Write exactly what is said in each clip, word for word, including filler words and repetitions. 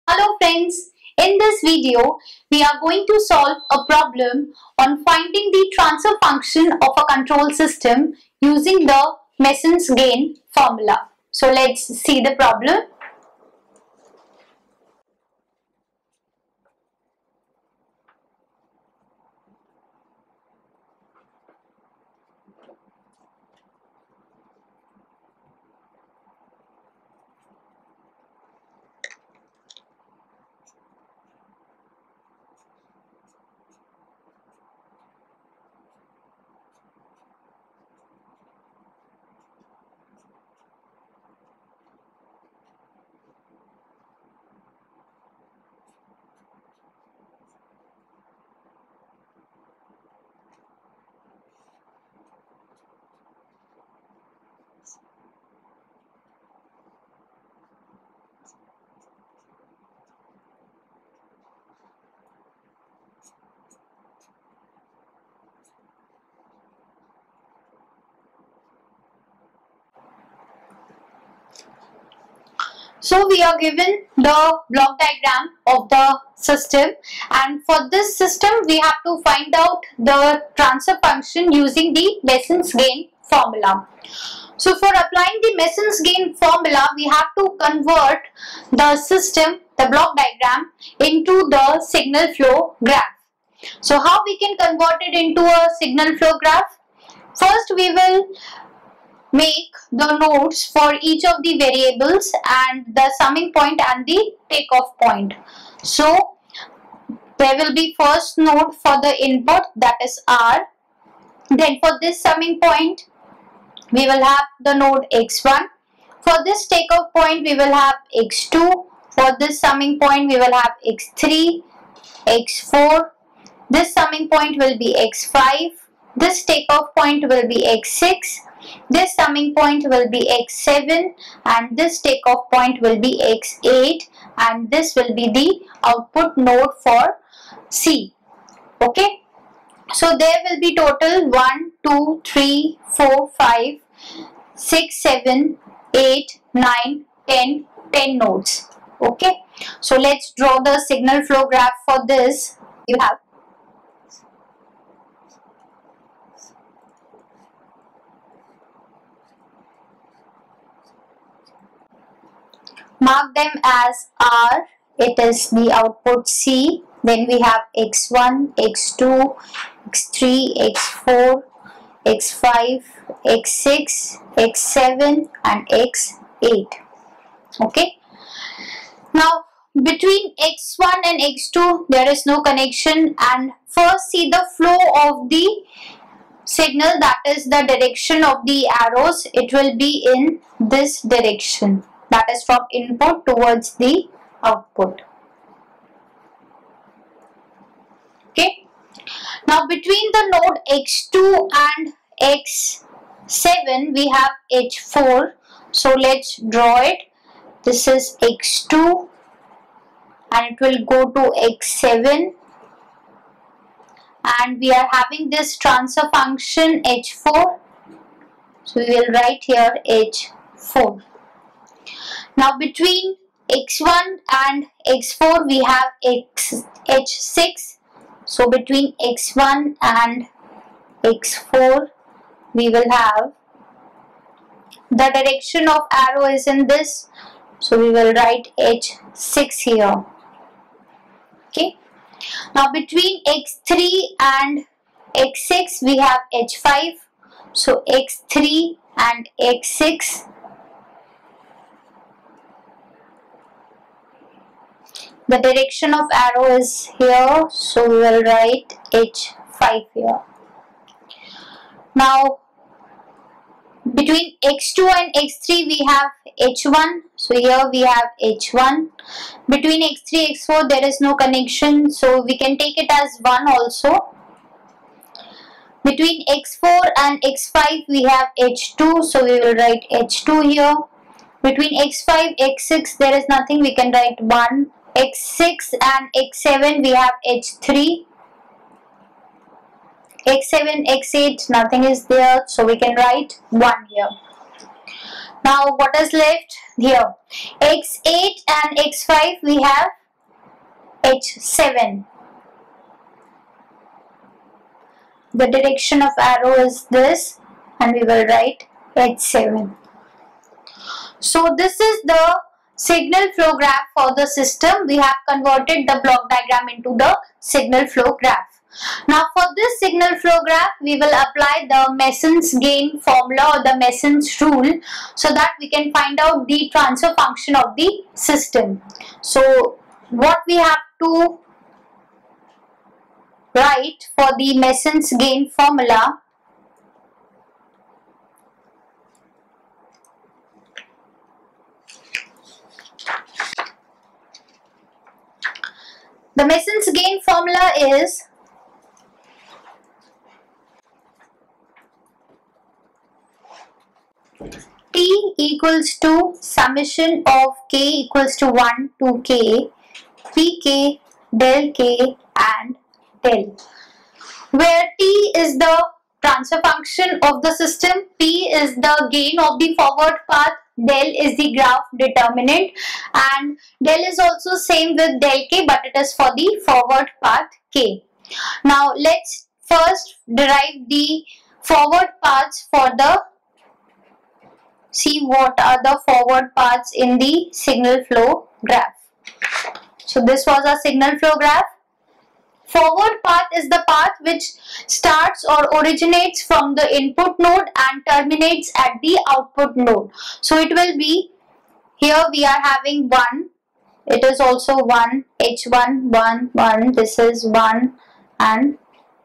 Hello friends, in this video we are going to solve a problem on finding the transfer function of a control system using the Mason's gain formula. So let's see the problem. So we are given the block diagram of the system, and for this system we have to find out the transfer function using the Mason's gain formula. So for applying the Mason's gain formula, we have to convert the system, the block diagram, into the signal flow graph. So how we can convert it into a signal flow graph? First we will make the nodes for each of the variables and the summing point and the takeoff point. So there will be first node for the input, that is R. Then for this summing point we will have the node X one. For this takeoff point we will have X two. For this summing point we will have X three, X four. This summing point will be X five. This takeoff point will be X six. This summing point will be X seven, and this takeoff point will be X eight, and this will be the output node for C. Okay, so there will be total one, two, three, four, five, six, seven, eight, nine, ten, ten nodes. Okay, so let's draw the signal flow graph for this. You have mark them as R, it is the output C. Then we have X one, X two, X three, X four, X five, X six, X seven and X eight. Okay. Now between X one and X two there is no connection, and first see the flow of the signal, that is the direction of the arrows. It will be in this direction, that is from input towards the output. Okay. Now between the node X two and X seven we have H four. So let's draw it. This is X two and it will go to X seven, and we are having this transfer function H four. So we will write here H four. Now between X one and X four we have X, H six. So between X one and X four we will have the direction of arrow is in this. So we will write H six here. Okay. Now between X three and X six we have H five. So X three and X six. The direction of arrow is here, so we will write H five here. Now between X two and X three we have H one, so here we have H one. Between X three, X four there is no connection, so we can take it as one also. Between X four and X five we have H two, so we will write H two here. Between X five, X six there is nothing, we can write one. X six and X seven we have H three. X seven, X eight nothing is there, so we can write one here. Now what is left here? X eight and X five we have H seven. The direction of arrow is this, and we will write H seven. So this is the signal flow graph for the system. We have converted the block diagram into the signal flow graph. Now for this signal flow graph, we will apply the Mason's gain formula or the Mason's rule so that we can find out the transfer function of the system. So what we have to write for the Mason's gain formula, the Mason's gain formula is T equals to summation of K equals to one to K, Pk, del K and del, where T is the transfer function of the system, P is the gain of the forward path, del is the graph determinant, and del is also same with del K, but it is for the forward path K. Now let's first derive the forward paths for the, see what are the forward paths in the signal flow graph. So this was a signal flow graph. Forward path is the path which starts or originates from the input node and terminates at the output node. So it will be, here we are having one, it is also one, H one, one, one, this is one, and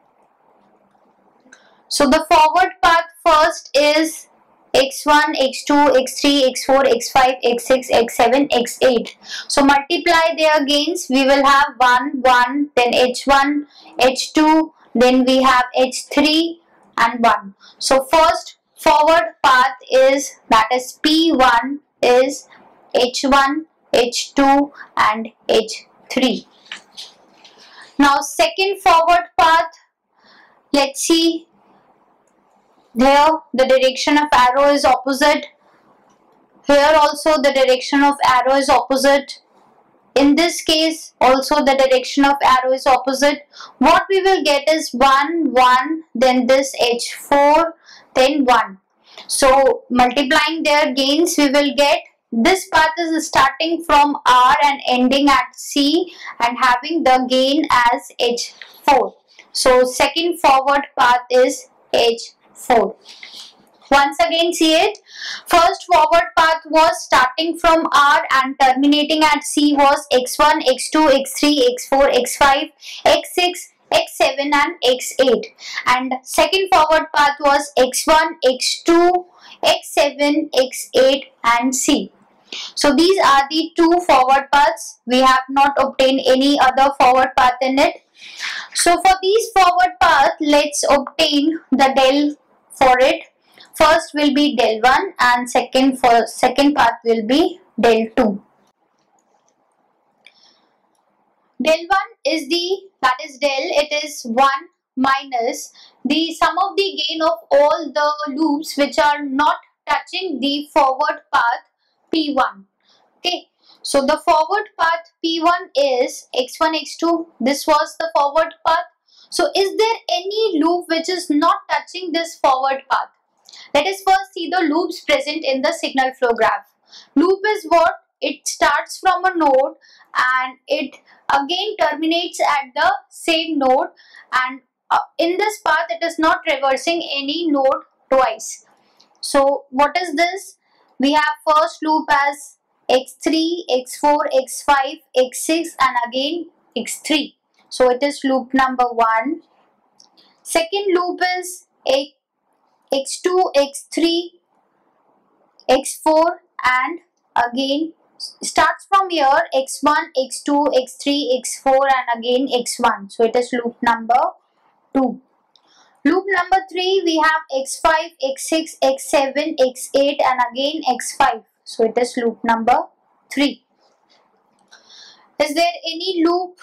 so the forward path first is X one, X two, X three, X four, X five, X six, X seven, X eight. So multiply their gains, we will have one, one, then H one, H two, then we have H three and one. So first forward path is, that is P one, is H one, H two and H three. Now second forward path, let's see. Here the direction of arrow is opposite. Here also the direction of arrow is opposite. In this case also the direction of arrow is opposite. What we will get is one, one, then this H four, then one. So multiplying their gains, we will get this path is starting from R and ending at C and having the gain as H four. So second forward path is H four. Once again see it. First forward path was starting from R and terminating at C was X one, X two, X three, X four, X five, X six, X seven and X eight. And second forward path was X one, X two, X seven, X eight and C. So these are the two forward paths. We have not obtained any other forward path in it. So for these forward path, let's obtain the del for it. First will be del one and second for second path will be del two. Del one is the, that is del, it is one minus the sum of the gain of all the loops which are not touching the forward path P one. Okay, so the forward path P one is X one, X two. This was the forward path. So is there any loop which is not touching this forward path? Let us first see the loops present in the signal flow graph. Loop is what? It starts from a node and it again terminates at the same node, and uh, in this path it is not traversing any node twice. So what is this? We have first loop as X three, X four, X five, X six and again X three. So it is loop number one. Second loop is X two, X three, X four and again starts from here X one, X two, X three, X four and again X one. So it is loop number two. Loop number three, we have X five, X six, X seven, X eight and again X five. So it is loop number three. Is there any loop?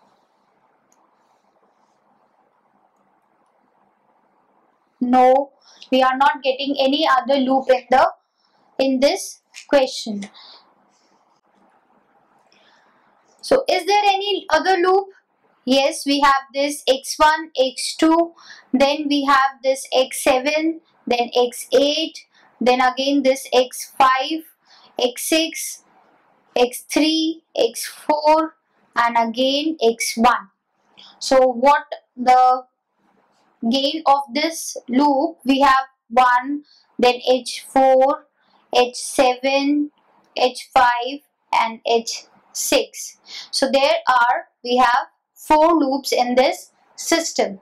No, we are not getting any other loop in the in this question. So is there any other loop? Yes, we have this x one, x two, then we have this x seven, then x eight, then again this x five, x six, x three, x four, and again x one. So what the gain of this loop? We have one, then h four, h seven, h five, and h six. So there are, we have four loops in this system.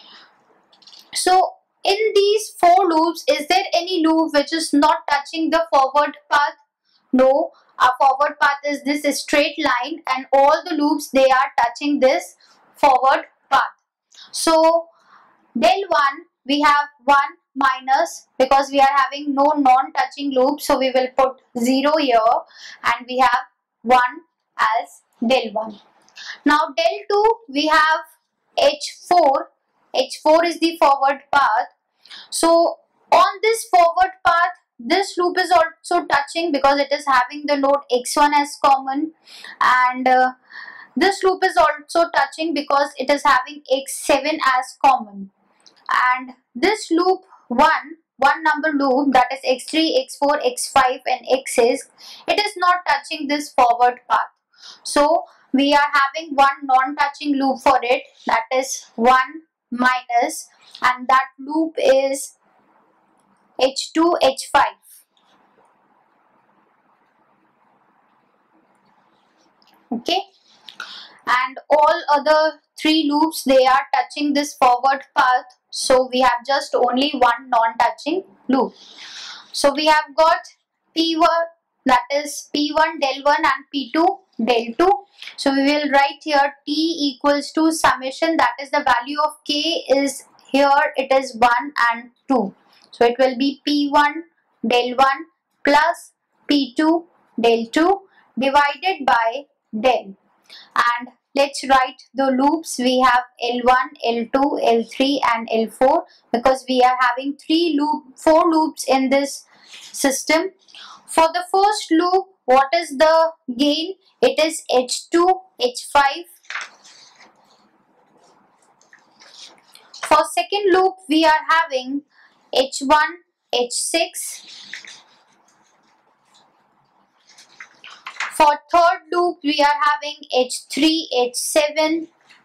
So in these four loops, is there any loop which is not touching the forward path? No, our forward path is this straight line, and all the loops, they are touching this forward path. So del one, we have one minus, because we are having no non-touching loop, so we will put zero here, and we have one as del one. Now del two, we have h four. h four is the forward path. So on this forward path, this loop is also touching because it is having the node x one as common, and uh, this loop is also touching because it is having x seven as common. And this loop one, one number loop, that is x three, x four, x five, and x six, it is not touching this forward path. So we are having one non-touching loop for it, that is one minus, and that loop is h two, h five. Okay, and all other three loops, they are touching this forward path, so we have just only one non-touching loop. So we have got P one, that is P one del one, and P two del two. So we will write here T equals to summation, that is the value of K is here, it is one and two. So it will be P one del one plus P two del two divided by del. And let's write the loops. We have L one, L two, L three, and L four, because we are having three loop, four loops in this system. For the first loop, what is the gain? It is h two, h five. For second loop, we are having h one, h six. For third loop, we are having h three, h seven.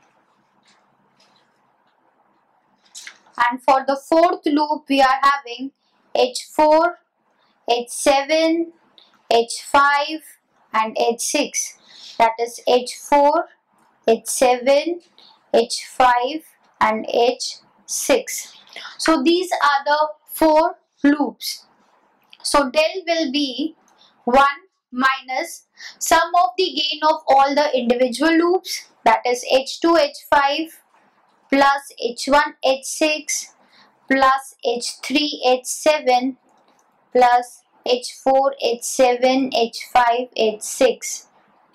And for the fourth loop, we are having h four, h seven, h five, and h six. That is h four, h seven, h five, and h six. So these are the four loops. So del will be one minus sum of the gain of all the individual loops, that is h two, h five plus h one, h six plus h three, h seven plus h four, h seven, h five, h six,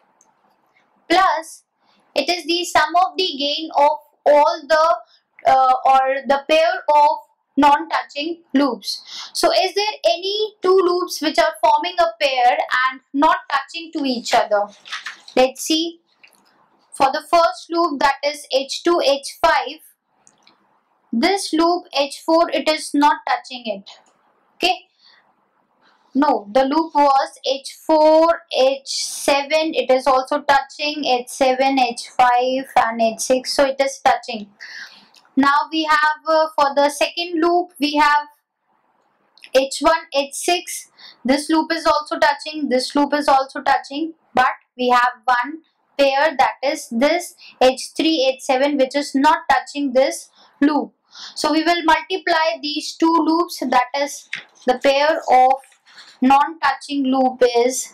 plus it is the sum of the gain of all the uh, or the pair of non-touching loops. So is there any two loops which are forming a pair and not touching to each other? Let's see. For the first loop, that is h two, h five, this loop h four, it is not touching it. Okay. No, the loop was h four, h seven, it is also touching, h seven, h five, and h six, so it is touching. Now we have uh, for the second loop, we have h one, h six, this loop is also touching, this loop is also touching, but we have one pair, that is this h three, h seven, which is not touching this loop. So we will multiply these two loops, that is the pair of non-touching loop is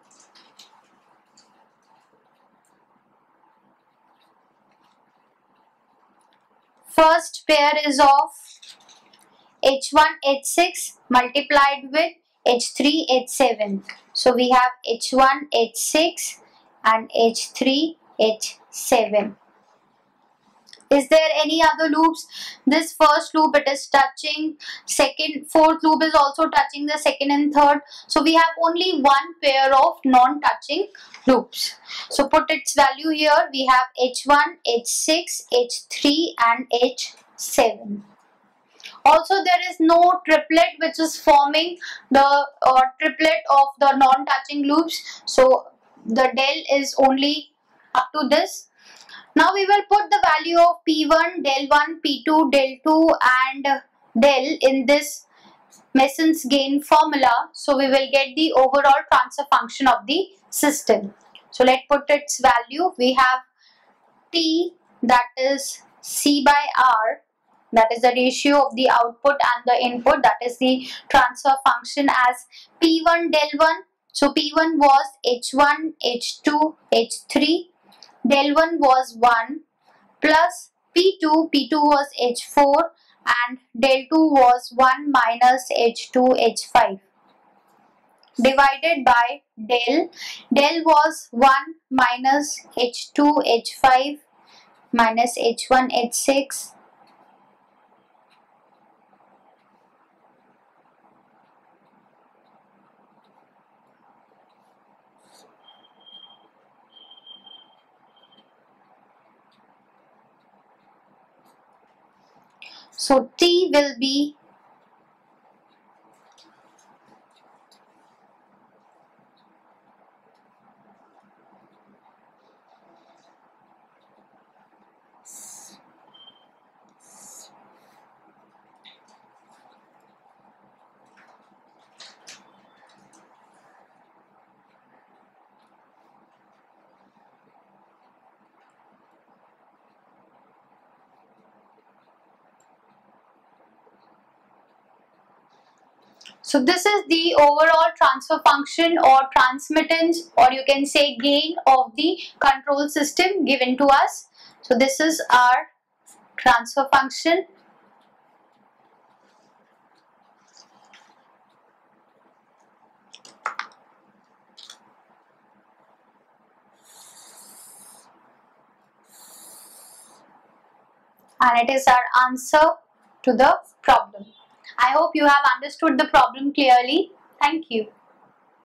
first pair is of h one, h six multiplied with h three, h seven. So we have h one, h six and h three, h seven. Is there any other loops? This first loop, it is touching. Second, fourth loop is also touching the second and third. So we have only one pair of non-touching loops. So put its value here. We have H one, H six, H three and H seven. Also, there is no triplet which is forming the uh, triplet of the non-touching loops. So the del is only up to this. Now we will put the value of P one, del one, P two, del two and del in this Mason's gain formula. So we will get the overall transfer function of the system. So let's put its value. We have T, that is C by R, that is the ratio of the output and the input, that is the transfer function, as P one del one. So P one was H one, H two, H three, del one was one plus P two, P two was H four and del two was one minus H two, H five, divided by del. Del was one minus H two, H five minus H one, H six So T will be So this is the overall transfer function or transmittance, or you can say gain of the control system given to us. So this is our transfer function. And it is our answer to the problem. I hope you have understood the problem clearly. Thank you.